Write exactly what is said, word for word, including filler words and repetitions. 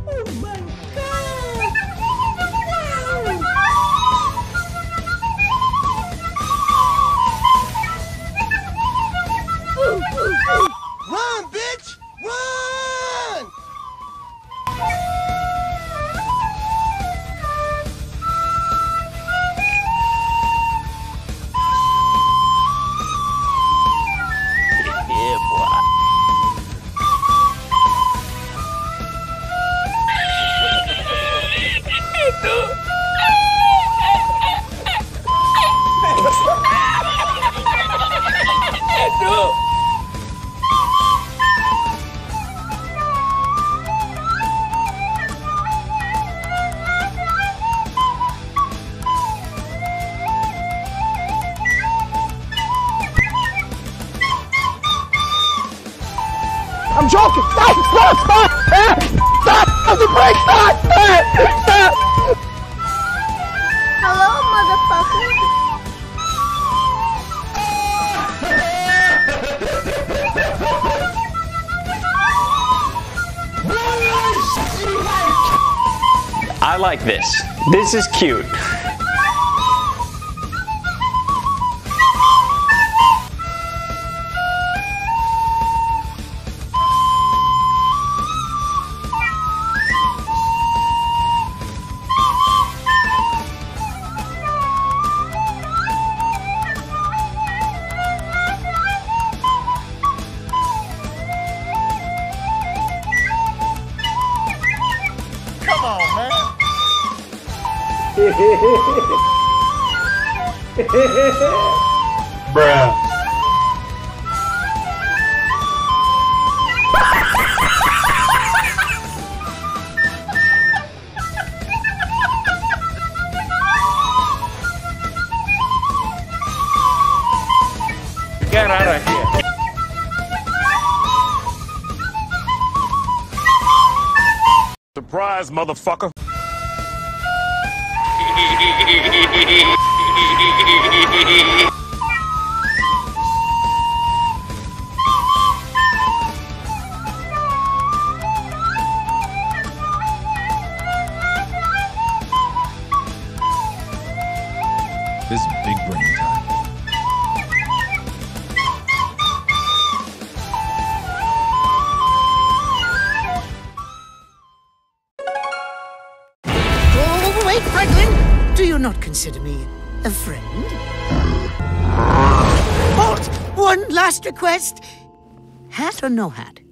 Oh my God! Run, bitch! Run! Yeah, boy. I'm joking! Stop! Stop! Stop! Stop! Stop! Stop the brake! Stop! Stop! Stop! Hello, motherfucker. I like this. This is cute. Come on, man! Bruh. Get out of here. Surprise, motherfucker. This is big brain time. Oh, wait, Franklin! Do you not consider me a friend? Halt! One last request. Hat or no hat?